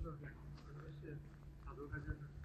色变好，可能是小度它真的。